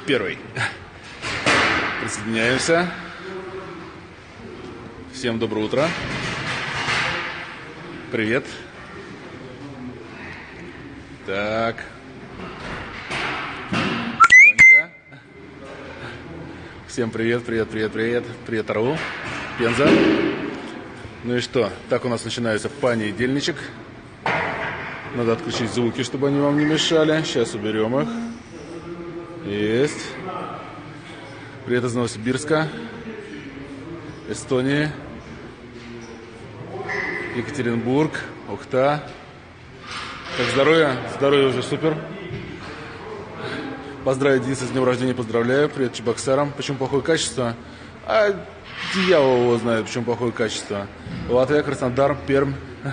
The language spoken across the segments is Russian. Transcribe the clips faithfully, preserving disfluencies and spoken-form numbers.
Первый. Присоединяемся. Всем доброе утро. Привет. Так. Всем привет, привет, привет, привет. Привет, Орлу. Пенза. Ну и что? Так у нас начинается понедельничек. Надо отключить звуки, чтобы они вам не мешали. Сейчас уберем их. Есть. Привет из Новосибирска, Эстонии, Екатеринбург, Ухта. Как здоровье? Здоровье уже супер. Поздравить Дениса с днем рождения, поздравляю. Привет Чебоксарам. Почему плохое качество? А дьявол его знает, почему плохое качество. Латвия, Краснодар, Пермь.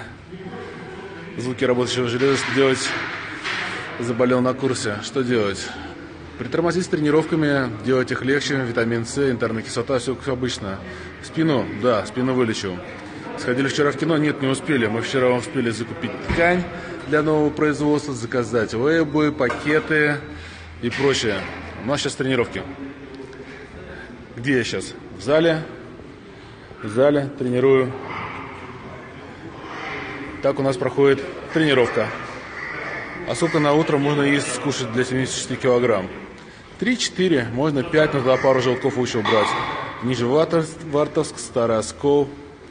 Звуки работающего железа. Что делать? Заболел на курсе. Что делать? Притормозить с тренировками, делать их легче. Витамин С, интерная кислота, все как обычно. Спину? Да, спину вылечу. Сходили вчера в кино? Нет, не успели. Мы вчера вам успели закупить ткань для нового производства, заказать лейбы, пакеты и прочее. У нас сейчас тренировки. Где я сейчас? В зале. В зале тренирую. Так у нас проходит тренировка. А сколько на утро можно есть, скушать для семидесяти шести килограмм? три-четыре, можно пять, но туда пару желтков лучше убрать. Нижневартовск, Старый Оскол.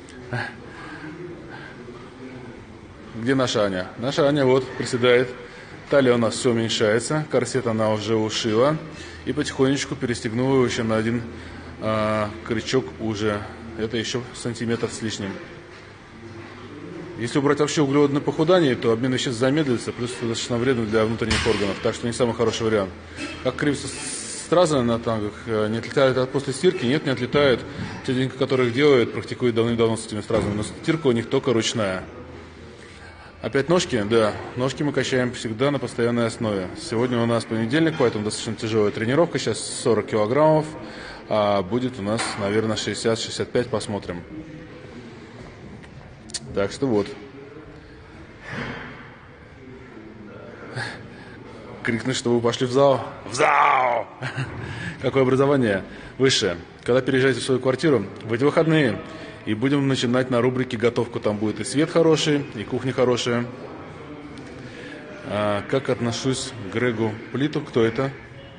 Где наша Аня? Наша Аня вот приседает. Талия у нас все уменьшается. Корсет она уже ушила. И потихонечку перестегнула еще на один а, крючок уже. Это еще сантиметр с лишним. Если убрать вообще углеводное похудание, то обмен веществ замедлится, плюс это достаточно вредно для внутренних органов, так что не самый хороший вариант. Как крепятся стразы на тангах, не отлетают после стирки? Нет, не отлетают. Те деньги, которые их делают, практикуют давным-давно с этими стразами, но стирка у них только ручная. Опять ножки? Да, ножки мы качаем всегда на постоянной основе. Сегодня у нас понедельник, поэтому достаточно тяжелая тренировка, сейчас сорок килограммов, а будет у нас, наверное, шестьдесят-шестьдесят пять, посмотрим. Так что вот. Крикнуть, чтобы вы пошли в зал. В зал! Какое образование? Высшее. Когда переезжаете в свою квартиру, в эти выходные. И будем начинать на рубрике готовку. Там будет и свет хороший, и кухня хорошая. А, как отношусь к Грегу Плиту? Кто это?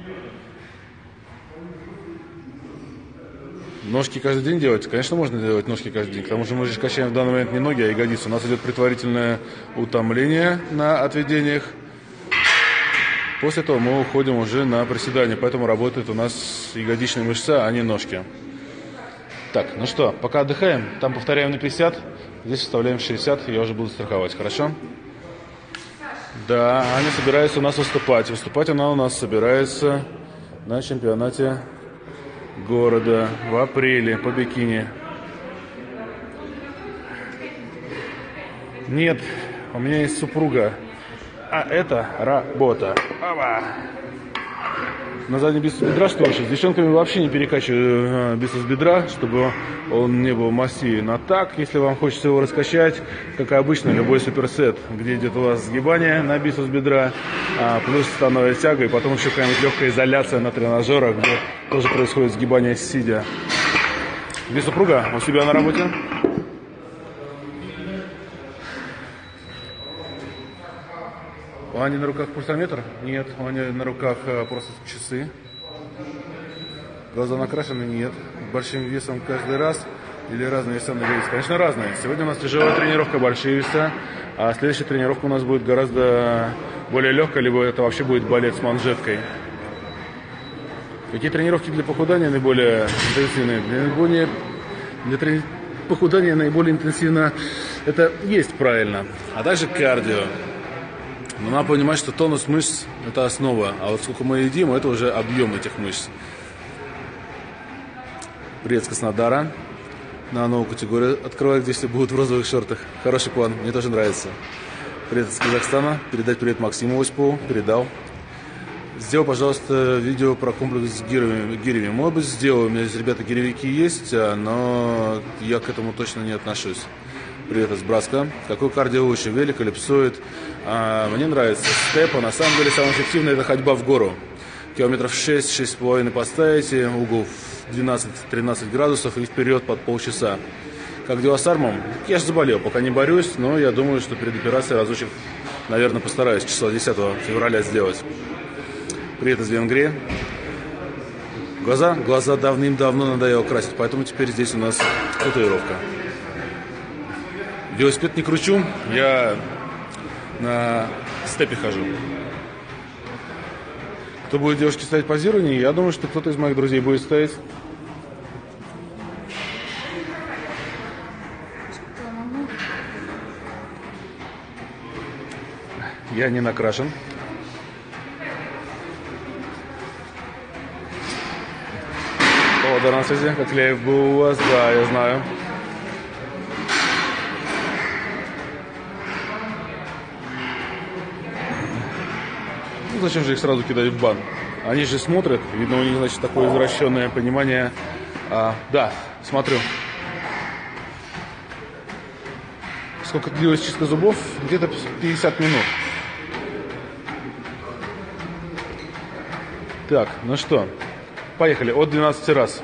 Ножки каждый день делать? Конечно, можно делать ножки каждый день. К тому же мы же качаем в данный момент не ноги, а ягодицы. У нас идет предварительное утомление на отведениях. После этого мы уходим уже на приседания. Поэтому работает у нас ягодичная мышца, а не ножки. Так, ну что, пока отдыхаем. Там повторяем на пятьдесят. Здесь вставляем шестьдесят. Я уже буду страховать, хорошо? Да, Аня собирается у нас выступать. Выступать она у нас собирается на чемпионате города в апреле по бикини. Нет, у меня есть супруга, а это работа. Опа. На задний бицепс бедра, что еще? С девчонками вообще не перекачиваю бицепс бедра, чтобы он не был массивен. А так, если вам хочется его раскачать, как и обычно, любой суперсет, где идет у вас сгибание на бицепс бедра, а, плюс становая тяга, и потом еще какая-нибудь легкая изоляция на тренажерах, где тоже происходит сгибание сидя. Где супруга? У себя на работе? У Ани на руках пульсометр? Нет, у Ани на руках просто часы. Глаза накрашены? Нет. Большим весом каждый раз или разные веса на вес? Конечно, разные. Сегодня у нас тяжелая тренировка, большие веса, а следующая тренировка у нас будет гораздо более легкая, либо это вообще будет балет с манжеткой. Какие тренировки для похудания наиболее интенсивные? Для, наиболее, для трени... похудания наиболее интенсивно это есть правильно, а также кардио. Но надо понимать, что тонус мышц – это основа, а вот сколько мы едим – это уже объем этих мышц. Привет с Краснодара. На новую категорию открывают, где все будут в розовых шортах. Хороший план, мне тоже нравится. Привет из Казахстана. Передать привет Максиму Осипову. Передал. Сделал, пожалуйста, видео про комплекс с гирями. гирями. Может быть, сделал. У меня здесь, ребята, гиревики есть, но я к этому точно не отношусь. Привет из Братска. Какой кардио лучше, велик или псоид? А, мне нравится степ, а на самом деле самое эффективное это ходьба в гору. километров шесть-шесть с половиной поставите, угол двенадцать-тринадцать градусов и вперед под полчаса. Как дела с армом? Я же заболел, пока не борюсь, но я думаю, что перед операцией разочек, наверное, постараюсь числа десятого февраля сделать. Привет из Венгрии. Глаза? Глаза давным-давно надоело красить, поэтому теперь здесь у нас татуировка. Велосипед не кручу, я на степе хожу. Кто будет девушке ставить позирование? Я думаю, что кто-то из моих друзей будет ставить. Я не накрашен. О, да, на связи. Котлеев был у вас, да, я знаю. Ну, зачем же их сразу кидать в бан? Они же смотрят, видно, у них, значит, такое извращенное понимание. А, да, смотрю. Сколько длилась чистка зубов? Где-то пятьдесят минут. Так, ну что, поехали, от двенадцати раз.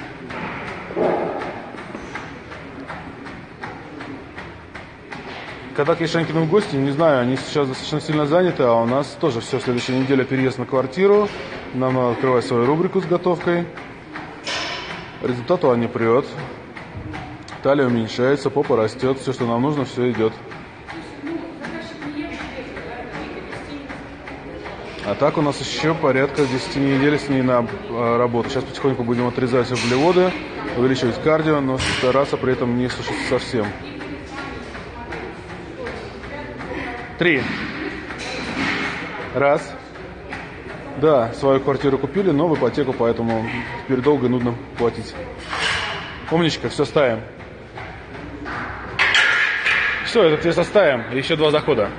Когда к Ешенькину в гости, не знаю, они сейчас достаточно сильно заняты, а у нас тоже все, следующая неделя переезд на квартиру. Нам надо открывать свою рубрику с готовкой. Результат у Ани прет. Талия уменьшается, попа растет, все, что нам нужно, все идет. А так у нас еще порядка десяти недель с ней на работу. Сейчас потихоньку будем отрезать углеводы, увеличивать кардио, но стараться при этом не сушиться совсем. Три. Раз. Да, свою квартиру купили, но в ипотеку, поэтому теперь долго и нудно платить. Умничка, все, ставим. Все, этот вес оставим. Еще два захода.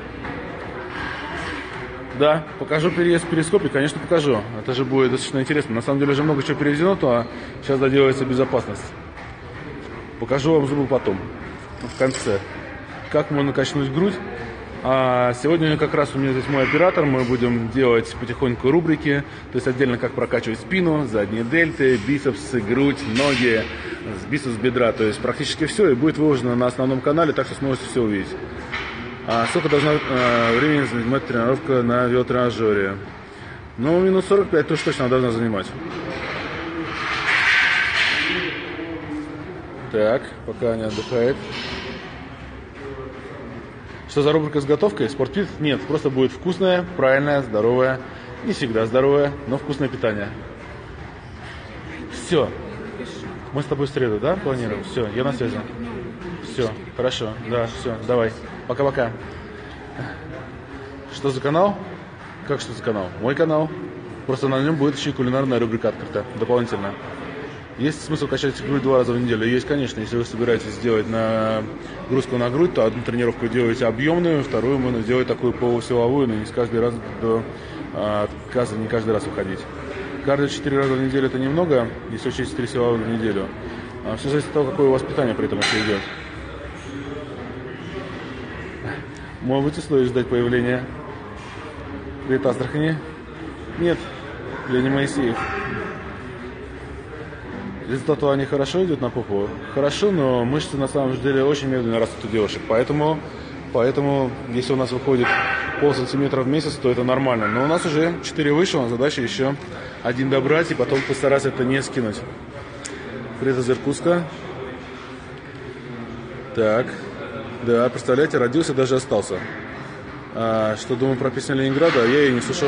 Да, покажу переезд в перископе, конечно, покажу. Это же будет достаточно интересно. На самом деле уже много чего переведено, то сейчас доделается безопасность. Покажу вам зубы потом, в конце. Как можно качнуть грудь. А сегодня как раз у меня здесь мой оператор. Мы будем делать потихоньку рубрики. То есть отдельно как прокачивать спину, задние дельты, бицепсы, грудь, ноги, бицепс бедра. То есть практически все. И будет выложено на основном канале, так что сможете все увидеть. А сколько должна э, времени занимать тренировка на велотренажере? Ну, минут сорок пять тоже точно она должна занимать. Так, пока Аня отдыхает. Что за рубрика с готовкой? Спортфит? Нет, просто будет вкусное, правильное, здоровое. Не всегда здоровое, но вкусное питание. Все. Мы с тобой в среду, да, планируем? Все, я на связи. Все, хорошо, да, все, давай. Пока-пока. Что за канал? Как что за канал? Мой канал. Просто на нем будет еще и кулинарная рубрика открыта, дополнительно. Есть смысл качать грудь два раза в неделю? Есть, конечно. Если вы собираетесь сделать нагрузку на грудь, то одну тренировку делаете объемную, вторую можно сделать такую полусиловую, но не с каждый раз до отказа, не каждый раз выходить. Кардио четыре раза в неделю это немного, если учесть три силовых в неделю. А все зависит от того, какое у вас питание при этом еще идет. Можете стоит ждать появления. Привет, Астрахани? Нет, я не Моисеев. Результат у Ани хорошо идет на попу? Хорошо, но мышцы на самом деле очень медленно растут у девушек. Поэтому, поэтому если у нас выходит пол сантиметра в месяц, то это нормально. Но у нас уже четыре вышло, задача еще один добрать и потом постараться это не скинуть. Привет из Иркутска. Так, да, представляете, родился, даже остался. А, что думаю про песню Ленинграда? Я ее не слышал.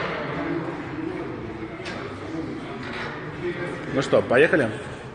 Ну что, поехали?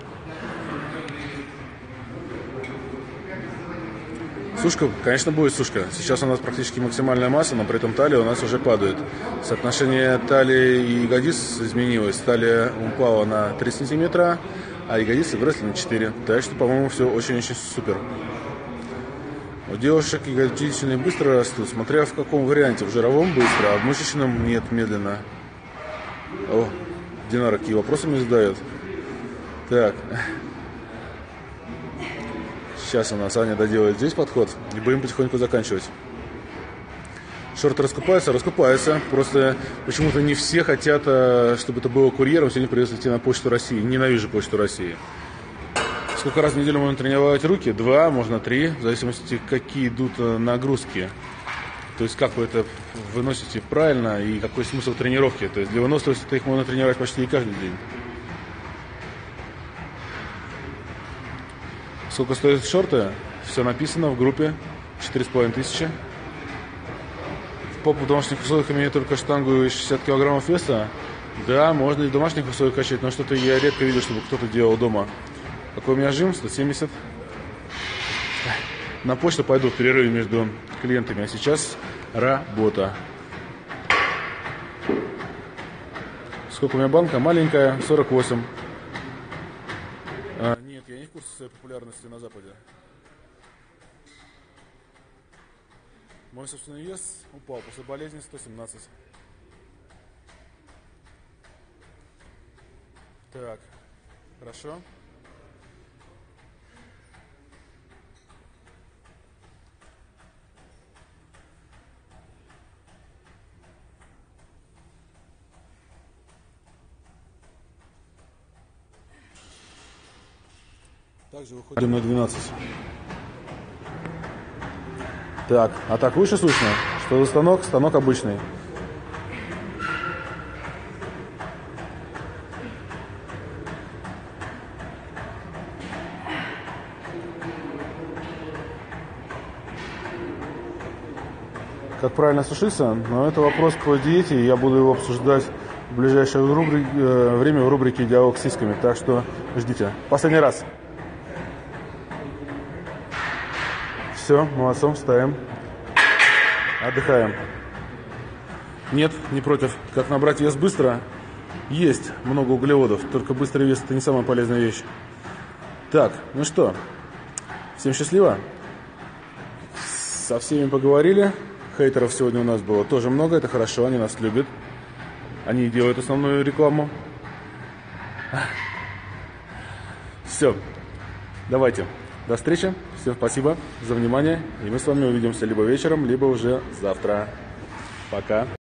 Сушка, конечно, будет сушка. Сейчас у нас практически максимальная масса, но при этом талия у нас уже падает. Соотношение талии и ягодиц изменилось. Талия упала на три сантиметра, а ягодицы выросли на четыре. Так что, по-моему, все очень-очень супер. У девушек ягодичные быстро растут, смотря в каком варианте. В жировом быстро, а в мышечном нет, медленно. О, Динара какие вопросы мне задает. Так. Сейчас у нас Аня доделает здесь подход, и будем потихоньку заканчивать. Шорты раскупаются, раскупаются. Просто почему-то не все хотят, чтобы это было курьером. Сегодня придется идти на Почту России. Ненавижу Почту России. Сколько раз в неделю можно тренировать руки? Два, можно три, в зависимости, какие идут нагрузки. То есть, как вы это выносите правильно и какой смысл тренировки. То есть, для выносливости их можно тренировать почти и каждый день. Сколько стоят шорты? Все написано в группе. четыре с половиной тысячи. Попу в домашних условиях имеет только штангу и шестьдесят килограммов веса. Да, можно и в домашних условиях качать, но что-то я редко видел, чтобы кто-то делал дома. Какой у меня жим? сто семьдесят. На почту пойду в перерыве между клиентами, а сейчас работа. Сколько у меня банка? Маленькая, сорок восемь. А, нет, я не в курсе своей популярности на Западе. Мой собственный вес упал после болезни сто семнадцать. Так, хорошо. Также выходим на двенадцать. Так, а так выше слышно? Что за станок? Станок обычный. Как правильно сушиться? Но это вопрос к диете, и я буду его обсуждать в ближайшее рубри... время в рубрике «Диалог с сиськами». Так что ждите. Последний раз. Все, молодцом, встаем. Отдыхаем. Нет, не против. Как набрать вес быстро? Есть много углеводов, только быстрый вес — это не самая полезная вещь. Так, ну что, всем счастливо. Со всеми поговорили. Хейтеров сегодня у нас было тоже много, это хорошо, они нас любят. Они делают основную рекламу. Все, давайте. До встречи. Всем спасибо за внимание. И мы с вами увидимся либо вечером, либо уже завтра. Пока.